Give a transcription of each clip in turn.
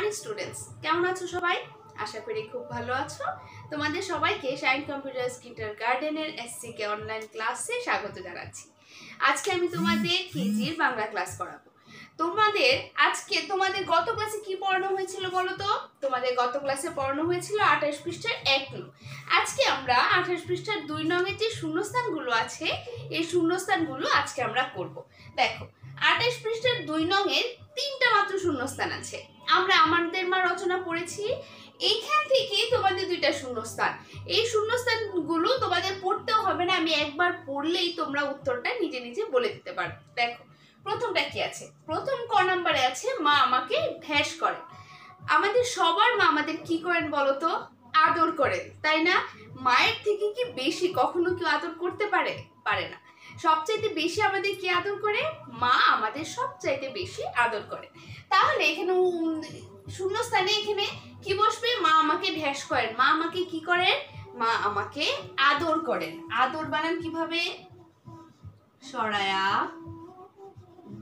Morning students, কেমন আছো সবাই? আশা করি খুব ভালো আছো। তোমাদের সবাইকে শাইন কম্পিউটার কিন্ডারগার্টেনের এসসিকে অনলাইন ক্লাসে স্বাগত জানাচ্ছি। আজকে আমি তোমাদের কেজির বাংলা ক্লাস করাবো। তোমাদের গত ক্লাসে কি পড়ানো হয়েছিল বলো তো? তোমাদের গত ক্লাসে পড়ানো হয়েছিল 28 পৃষ্ঠার 1 নং। আজকে আমরা 28 পৃষ্ঠার 2 নংয়ের যে শূন্যস্থানগুলো আছে এই শূন্যস্থানগুলো আজকে আমরা করব। দেখো, 28 পৃষ্ঠার 2 নংয়ের 3টা মাত্র শূন্যস্থান আছে। আমরা আমাদের মা রচনা পড়েছি, এইখান থেকে তোমাদের 2টা শূন্যস্থান। এই শূন্যস্থানগুলো তোমাদের পড়তেও হবে না, আমি একবার পড়লেই তোমরা উত্তরটা নিজে নিজে বলে দিতে পারবে। দেখো, প্রথমটা কি আছে? প্রথম ক নম্বরে আছে মা আমাকে ঢ্যাস করেন। আমাদের সবার মা আমাদের কি করেন বলো তো? আদর করেন, তাই না? মায়ের থেকে কি বেশি কখনো কেউ আদর করতে পারে? পারে না। সবচাইতে বেশি আমাদের কি আদর করে? মা আমাদের সবচাইতে বেশি আদর করে। তাহলে এখানে শূন্যস্থানে এখানে কি বসবে? মা আমাকে ঢ্যাস করেন। মা আমাকে কি করেন? মা আমাকে আদর করেন। আদর বানান কিভাবে? সরায়া দ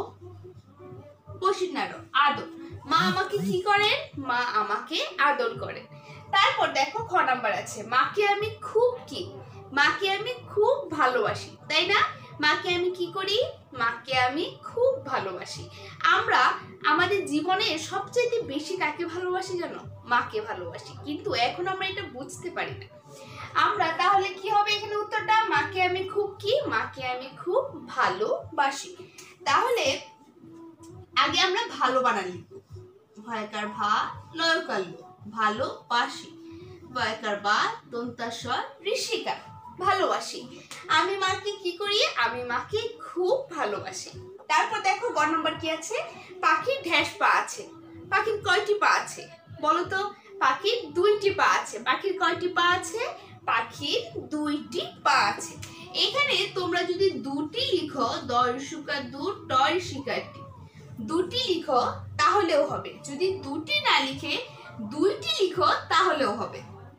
বসিনার আদর। মা আমাকে কি করেন? মা আমাকে আদর করেন। তারপর দেখো খ নাম্বার আছে মাকে আমি খুব কি? মাকে আমি খুব ভালোবাসি, তাই না? মাকে আমি কি করি? মাকে আমি খুব ভালোবাসি। আমরা আমাদের জীবনে সবচেয়ে বেশি কাকে ভালোবাসি জানো? মাকে ভালোবাসি, কিন্তু এখন আমরা এটা বুঝতে পারি না। আমরা তাহলে কি হবে এখানে উত্তরটা? মাকে আমি খুব কি? মাকে আমি খুব ভালোবাসি। তাহলে আগে আমরা ভালো বানান লিখব। ভয়কার ভা লয়কার লো, ভালোবাসি। বয়কার বা দন্তাস্বর ঋষিকা, ভালোবাসি। আমি মাকে কি করি? আমি মাকে খুব ভালোবাসি। তারপর দেখো গ নম্বর কি আছে? পাখির ঢ্যাস পা আছে। পাখির কয়টি পা আছে বলো তো? পাখির 2টি পা আছে। পাখির কয়টি পা আছে? পাখির 2টি পা আছে। এখানে তোমরা যদি 2টি লিখো, দয় সুকা দু টয় শিকারটি, 2টি লিখো তাহলেও হবে। যদি 2টি না লিখে 2টি লিখো তাহলেও হবে।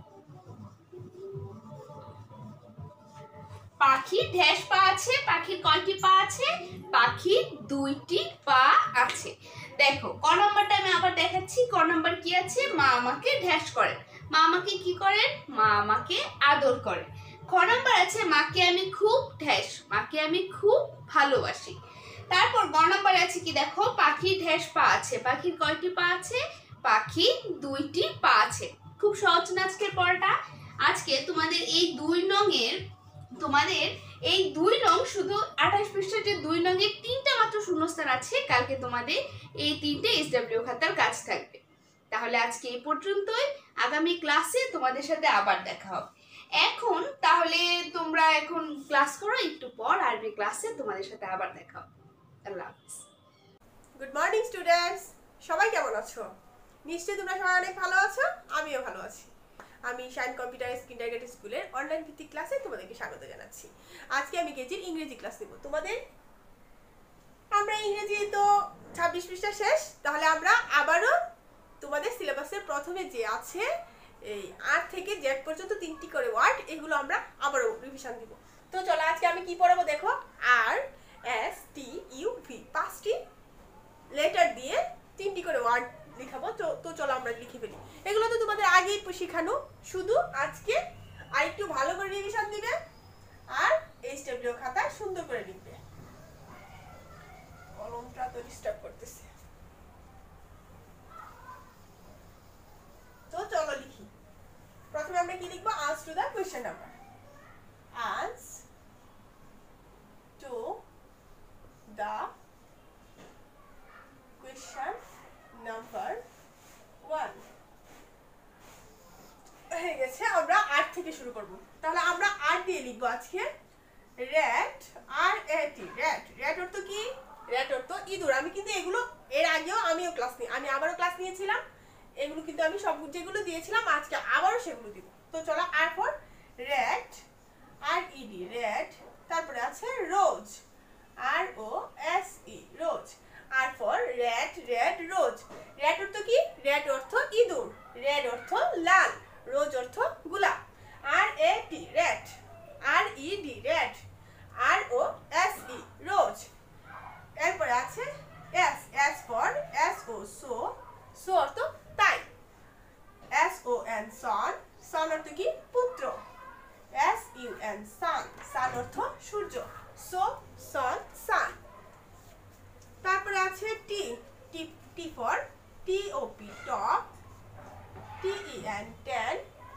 পাখির ঢ্যাস পা আছে। পাখির কয়টি পা আছে? পাখির 2টি পা আছে। দেখো ক নম্বরটা আমি আবার দেখাচ্ছি। ক নম্বর কি আছে? মা আমাকে ঢ্যাস করেন। মা আমাকে কি করেন? মা আমাকে আদর করেন। খ নম্বর আছে মাকে আমি খুব ঢ্যাস, মাকে আমি খুব ভালোবাসি। তারপর গ নম্বর আছে কি? দেখো, পাখির ঢ্যাস পা আছে। পাখির কয়টি পা আছে? পাখির 2টি পা আছে। খুব সহজ না আজকের পড়াটা? আজকে তোমাদের এই 2 নংয়ের এই 2 নং শুধু 28 পৃষ্ঠার যে 2 নংয়ের 3টা মাত্র শূন্যস্থান আছে। কালকে তোমাদের এই 3টে SW খাতার কাজ থাকবে। তাহলে আজকে এই পর্যন্তই। আগামী ক্লাসে তোমাদের সাথে আবার দেখা হবে। এখন তাহলে তোমরা এখন ক্লাস করো, একটু পর আরবি ক্লাসে তোমাদের সাথে আবার দেখা হবে। আল্লাহ হাফেজ। গুড মর্নিং স্টুডেন্টস, সবাই কেমন আছো? নিশ্চয়ই তোমরা সবাই অনেক ভালো আছো। আমিও ভালো আছি। আমি শাইন কম্পিউটার কিন্ডারগার্টেন স্কুলের অনলাইন ভিত্তিক ক্লাসে তোমাদেরকে স্বাগত জানাচ্ছি। আজকে আমি কেজির ইংরেজি ক্লাস নেব তোমাদের। আমরা ইংরেজি তো 26 পৃষ্ঠা শেষ। তাহলে আমরা আবারও তোমাদের সিলেবাসের প্রথমে যে আছে এই আর থেকে জেড পর্যন্ত 3টি করে ওয়ার্ড, এগুলো আমরা আবারও রিভিশন দিব। তো চলো আজকে আমি কি পড়াবো দেখো। R S T U V 5টি লেটার দিয়ে 3টি করে ওয়ার্ড লিখাবো। তো চলো আমরা লিখে ফেলি। এগুলো তো তোমাদের আগেই শেখানো, শুধু আজকে আর একটু ভালো করে রিভিশন দিবে আর SW খাতায় সুন্দর করে লিখবে। কলমটা তো ডিস্টার্ব করতেছে। তো চলো লিখি। প্রথমে আমরা কি লিখবো? Answer to the question number. Answer to the question number 1 হয়ে গেছে। আমরা 8 থেকে শুরু করব। তাহলে আমরা 8 দিয়ে লিখবো আজকে। Rat, R A T, rat. Rat অর্থ কি? র্যাট অর্থ ইঁদুর। আমি কিন্তু এগুলো এর আগেও আমি আবারও ক্লাস নিয়েছিলাম। এগুলো কিন্তু আমি সব যেগুলো দিয়েছিলাম আজকে আবারও সেগুলো দিব। তো চলো, R for rat, R E D, rat. তারপরে আছে rose, R O S E, rose. R for red, red, rose. Red অর্থ কি? রেড অর্থ ইঁদুর, রেড অর্থ লাল, রোজ অর্থ গোলাপ। R A T, red, R E D, red, R O S E, rose. এরপরে আছে S, S for S O, so. So অর্থ and sun, sun অর্থ সূর্য, so sun, sun। তারপরে আছে T, T for top, top, ten, ten,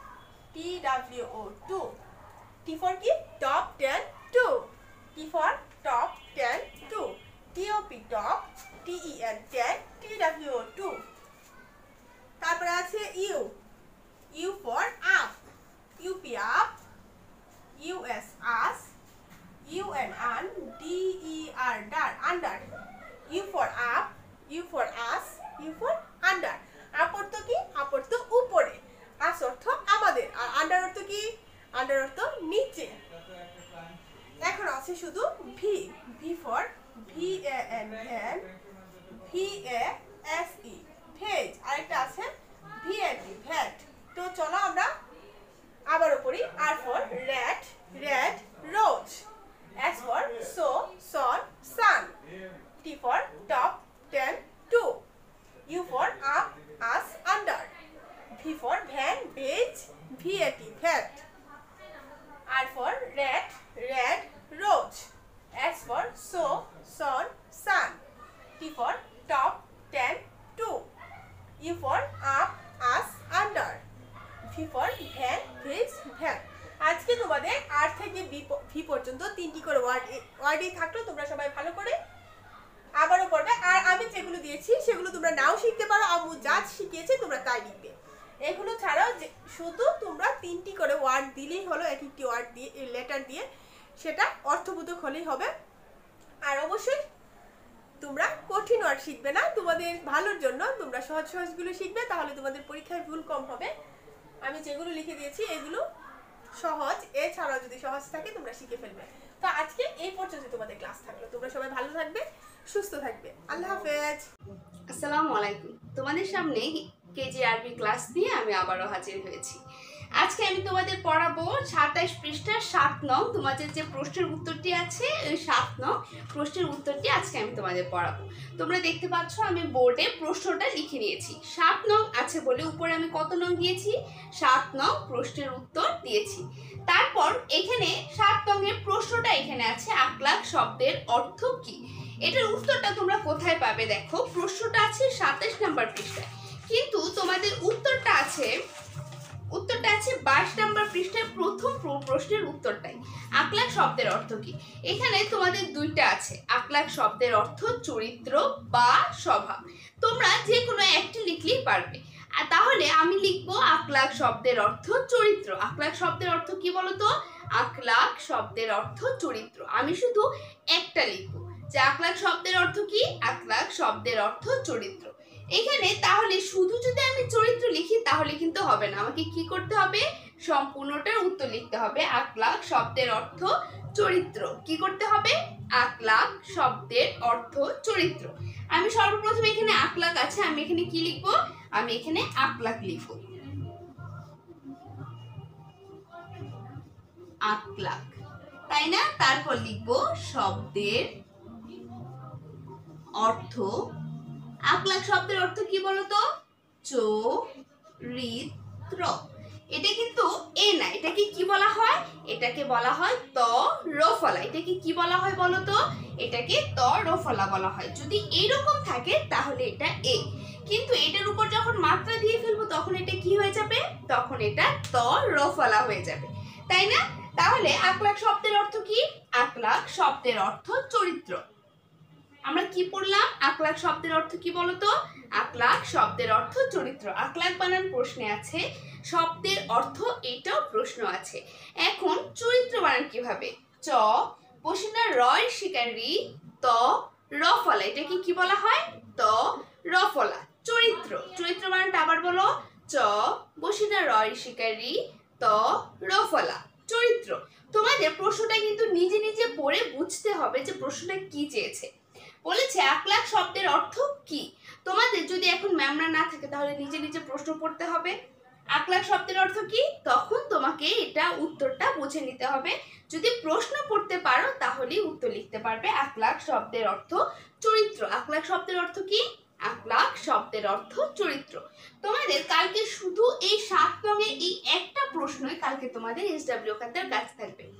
two, T for কি top 10 2, T for top 10 2, top top, ten 10, two। তারপরে আছে U, U for up, up up, us us, un der dar under, u for up, u for us, u for under। Up অর্থ কি? Up অর্থ উপরে, আস অর্থ আমাদের, আর under অর্থ কি? আন্ডার অর্থ নিচে। এখন আছে শুধু V, V for van, vase, vase. আরেকটা আছে vat, vat। তো চলো আমরা আবারও পড়ি। R for red, red, rose, s for so, sun, sun, t for top 10 2, u for up us under, v for van beige, vat vat, r for red, red, rose, s for so, sun, sun, t for top 10 2, u for up us under, v for van beige van। আজকে তোমাদের আর থেকে V পর্যন্ত 3টি করে ওয়ার্ডই থাকলো, তোমরা সবাই ভালো করে আবারও পড়বে। আর আমি যেগুলো দিয়েছি সেগুলো তোমরা নাও শিখতে পারো, আম্মু যা শিখিয়েছে তোমরা তাই লিখবে। এগুলো ছাড়াও শুধু তোমরা 3টি করে ওয়ার্ড দিলেই হলো, এক একটি ওয়ার্ড দিয়ে লেটার দিয়ে, সেটা অর্থবোধক হলেই হবে। আর অবশ্যই তোমরা কঠিন ওয়ার্ড শিখবে না, তোমাদের ভালোর জন্য তোমরা সহজ সহজগুলো শিখবে, তাহলে তোমাদের পরীক্ষায় ভুল কম হবে। আমি যেগুলো লিখে দিয়েছি এগুলো সহজ, এছাড়াও যদি সহজ থাকে তোমরা শিখে ফেলবে। তো আজকে এই পর্যন্ত তোমাদের ক্লাস থাকলো, তোমরা সবাই ভালো থাকবে, সুস্থ থাকবে। আল্লাহ হাফেজ। আসসালামু আলাইকুম। তোমাদের সামনে কেজি আরবি ক্লাস নিয়ে আমি আবারও হাজির হয়েছি। আজকে আমি তোমাদের পড়াবো 27 পৃষ্ঠার 7 নং, তোমাদের যে প্রশ্নের উত্তরটি আছে ওই 7 নং প্রশ্নের উত্তরটি আজকে আমি তোমাদের পড়াবো। তোমরা দেখতে পাচ্ছ আমি বোর্ডে প্রশ্নটা লিখে নিয়েছি। 7 নং আছে বলে উপরে আমি কত নং দিয়েছি? 7 নং প্রশ্নের উত্তর দিয়েছি। তারপর এখানে 7 নংয়ের প্রশ্নটা এখানে আছে, আকলাক শব্দের অর্থ কি? এটার উত্তরটা তোমরা কোথায় পাবে? দেখো প্রশ্নটা আছে 27 নম্বর পৃষ্ঠায়, কিন্তু তোমাদের উত্তরটা আছে 22 নম্বর পৃষ্ঠায়, প্রথম প্রশ্নের উত্তরটাই। আকলাক শব্দের অর্থ কি? এখানে তোমাদের দুইটা আছে, আকলাক শব্দের অর্থ চরিত্র বা স্বভাব। তোমরা যে কোনো একটি লিখলেই পারবে। আর তাহলে আমি লিখবো আকলাক শব্দের অর্থ চরিত্র। আকলাক শব্দের অর্থ কি বলতো? আকলাক শব্দের অর্থ চরিত্র। আমি শুধু একটা লিখবো যে আকলাক শব্দের অর্থ কি? আকলাক শব্দের অর্থ চরিত্র। এখানে তাহলে শুধু যদি আমি চরিত্র লিখি তাহলে কিন্তু হবে না, আমাকে কি করতে হবে? সম্পূর্ণটার উত্তর লিখতে হবে। আকলাক শব্দের অর্থ চরিত্র। কি করতে হবে? আকলাক শব্দের অর্থ চরিত্র। আমি সর্বপ্রথম এখানে আকলাক আছে, আমি এখানে কি লিখবো? আমি এখানে আকলাক লিখবো, আকলাক, তাই না? তারপর লিখবো শব্দের অর্থ। আকলাক শব্দের অর্থ কি বলতো? চরিত্র। এটা কিন্তু এ না, এটাকে কি বলা হয়? এটাকে বলা হয় ত রফলা। এটাকে কি বলা হয় বলতো? এটাকে ত রফলা বলা হয়। যদি এইরকম থাকে তাহলে এটা এ, কিন্তু এটার উপর যখন মাত্রা দিয়ে ফেলবো তখন এটা কি হয়ে যাবে? তখন এটা ত রফলা হয়ে যাবে, তাই না? তাহলে আকলাক শব্দের অর্থ কি? আকলাক শব্দের অর্থ চরিত্র। আমরা কি পড়লাম? আকলাক শব্দের অর্থ কি বলতো? আকলাক শব্দের অর্থ চরিত্র। আকলাক বানান প্রশ্নে আছে, শব্দের অর্থ এটাও প্রশ্ন আছে। এখন চরিত্র বানান কিভাবে? চ বসিনা রয় শিকারি ত রফলা। এটাকে কি বলা হয়? ত রফলা, চরিত্র। চরিত্র বানানটা আবার বলো, চ বসিনা রয় শিকারি ত রফলা, চরিত্র। তোমাদের প্রশ্নটা কিন্তু নিজে নিজে পড়ে বুঝতে হবে যে প্রশ্নটা কি চেয়েছে। বলেছে আকলাক শব্দের অর্থ কি। তোমাদের যদি এখন ম্যামরা না থাকে তাহলে নিজে নিজে প্রশ্ন পড়তে হবে, আকলাক শব্দের অর্থ কি, তখন তোমাকে এটা উত্তরটা বুঝে নিতে হবে। যদি প্রশ্ন পড়তে পারো তাহলেই উত্তর লিখতে পারবে। আকলাক শব্দের অর্থ চরিত্র। আকলাক শব্দের অর্থ কি? আকলাক শব্দের অর্থ চরিত্র। তোমাদের কালকে শুধু এই 7 নংয়ের এই একটা প্রশ্নই কালকে তোমাদের SW খাতার কাছে থাকবে।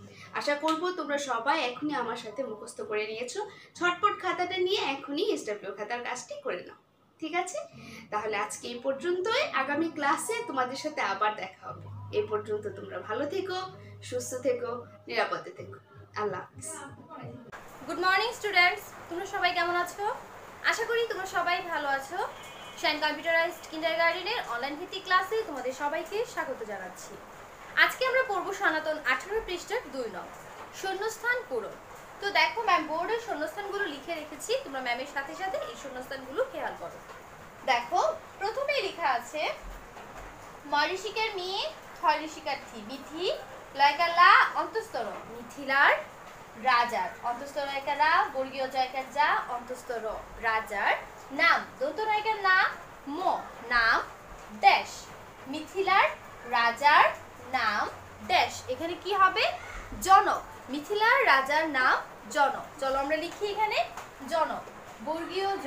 আশা করব তোমরা সবাই এখনই আমার সাথে মুখস্থ করে নিয়েছো। ছটপট খাতাটা নিয়ে এখনই এসডব্লিউ খাতার কাজটি করে নাও, ঠিক আছে? তাহলে আজকে এই পর্যন্তই, আগামী ক্লাসে তোমাদের সাথে আবার দেখা হবে। এই পর্যন্ত তোমরা ভালো থেকো, সুস্থ থেকো, নিরাপদে থেকো। আল্লাহ হাফিজ। গুড মর্নিং স্টুডেন্টস, তোমরা সবাই কেমন আছো? আশা করি তোমরা সবাই ভালো আছো। শাইন কম্পিউটারাইজড কিন্ডারগার্টেনের অনলাইন ভিত্তিক ক্লাসে তোমাদের সবাইকে স্বাগত জানাচ্ছি। আজকে আমরা পড়ব সনাতন 18 পৃষ্ঠার 2 নং শূন্যস্থান পূরণ। তো দেখো ম্যাম বোর্ডে শূন্যস্থানগুলো লিখে রেখেছি, তোমরা ম্যামের সাথে সাথে এই শূন্যস্থানগুলো খেয়াল করো। দেখো প্রথমেই লেখা আছে মরিশিকার মেয়ে, থরিশিকার্থী, মিথি লয়কালা অন্তস্তর, মিথিলার রাজার, অন্তস্তর একারা বর্গীয় জয়কার যা, অন্তস্তর রাজার নাম, দন্ত নায়িকার নাম ম, নাম ড্যাশ, মিথিলার রাজার নাম ড্যাশ। এখানে কি হবে? জনক। মিথিলার রাজার নাম জনক। চলো আমরা লিখি এখানে জনক, বর্গীয় জ,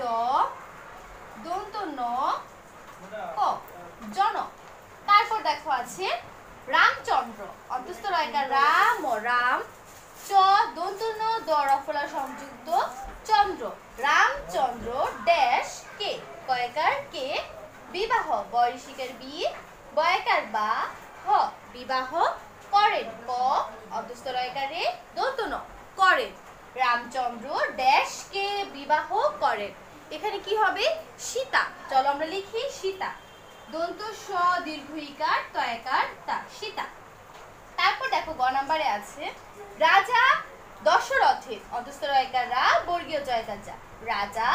দন্ত ন, ক, জনক। তারপর দেখো আছে রামচন্দ্র, অন্তস্থ রয়কার রাম, রাম চ, দন্ত ন, দ রফলা সংযুক্ত চন্দ্র, রামচন্দ্র ড্যাশ কে, কয়কার কে, বিবাহ, বয়সিকার বি, বয়কার বা, হ, বিবাহ করেন, ক, অন্তস্থ রয়কারে দন্ত ন, করেন। রামচন্দ্র ড্যাশ কে বিবাহ করেন। এখানে কি হবে? সীতা। চলো আমরা লিখি সীতা, দন্ত স দীর্ঘ ইকার তয়কার তা, সীতা। তারপর দেখো গ নাম্বারে আছে রাজা দশরথের, অন্তস্থ রয়কার রা, বর্গীয় জয়কার যা, রাজা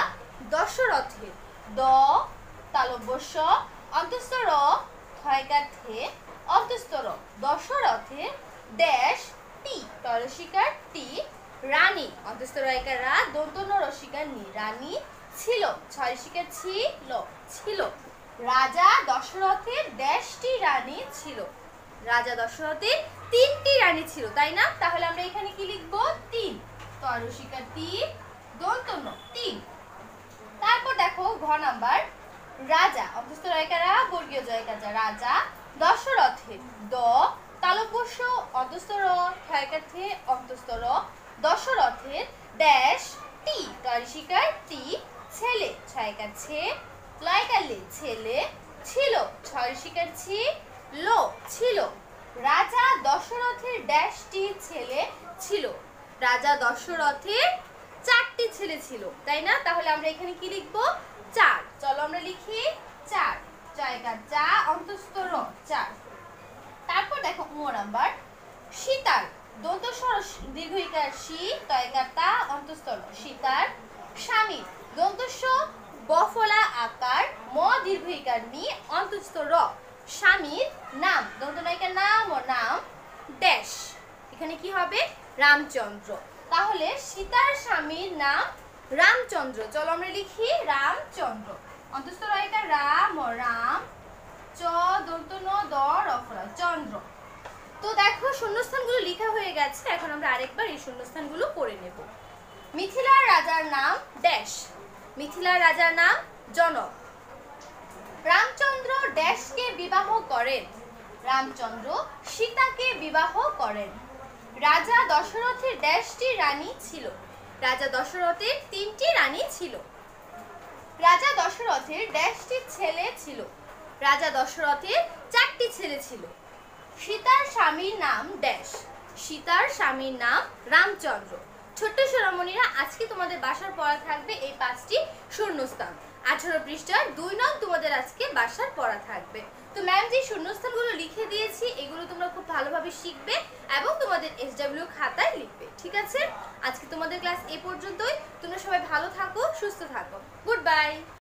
দশরথের, দ তালব্য স, অন্তস্থ র থয়কার থে, অন্তস্থ র, দশরথের ড্যাশ টি, তরসিকার টি, রানী, অন্তস্থ রয়কার রা, দন্ত ন রসিকার নি, রানী ছিল, ছয় শিকার ছিল, ছিল। রাজা দশরথের ড্যাশটি রানী ছিল। রাজা দশরথের 3টি রানী ছিল, তাই না? তাহলে আমরা এখানে কি লিখব? 3, তরসিকার তি, দন্ত ন, 3। তারপর দেখো ঘ নাম্বার রাজা, অন্তস্থ রয়কারা, বর্গীয় জয়কার যা, রাজা দশরথের, দ তালব্য স, অন্তস্থ র থয়কার থে, অন্তস্থ র, দশরথের ড্যাশ টি, তরসিকার টি, ছেলে, ছয়কার ছে, লয়কার লে, ছেলে ছিল, ছয় শিকার ছি, লো, ছিল। রাজা দশরথের ড্যাশটি ছেলে ছিল। রাজা দশরথের 4টি ছেলে ছিল, তাই না? তাহলে আমরা এখানে কি লিখব? 4। চলো আমরা লিখি 4, জয়কার যা, অন্তস্থ র, 4। তারপর দেখো ও নাম্বার সীতার, দন্ত স্বর দীর্ঘ ইকার সি, তয়কার তা, অন্তস্থ র, সীতার স্বামী, দন্ত স বফলা আকার, ম দীর্ঘ ইকার মি, অন্তস্থ র, স্বামীর নাম, দন্ত নায়িকার নাম ও নাম ড্যাশ। এখানে কি হবে? রামচন্দ্র। তাহলে সীতার স্বামীর নাম রামচন্দ্র। চলো আমরা লিখি রামচন্দ্র, অন্তস্থ রয়কার রাম ও রাম চ, দন্ত ন, দ রফলা, চন্দ্র। তো দেখো শূন্যস্থানগুলো লেখা হয়ে গেছে, এখন আমরা আরেকবার এই শূন্যস্থানগুলো পড়ে নেব। মিথিলার রাজার নাম ড্যাশ, মিথিলার রাজার নাম জনক। রামচন্দ্র ড্যাশকে বিবাহ করেন, রামচন্দ্র সীতাকে বিবাহ করেন। রাজা দশরথের ড্যাশটি রানী ছিল, রাজা দশরথের 3টি রানী ছিল। রাজা দশরথের ড্যাশটি ছেলে ছিল, রাজা দশরথের 4টি ছেলে ছিল। সীতার স্বামীর নাম ড্যাশ, সীতার স্বামীর নাম রামচন্দ্র। ছোট্ট সোনামণিরা, আজকে তোমাদের বাসার পড়া থাকবে এই 5টি শূন্যস্থান। 18 পৃষ্ঠার 2 নং তোমাদের আজকে বাসার পড়া থাকবে। তো ম্যাম যে শূন্যস্থানগুলো লিখে দিয়েছি এগুলো তোমরা খুব ভালোভাবে শিখবে এবং তোমাদের এসডব্লিউ খাতায় লিখবে, ঠিক আছে? আজকে তোমাদের ক্লাস এই পর্যন্তই। তোমরা সবাই ভালো থাকো, সুস্থ থাকো। Good by.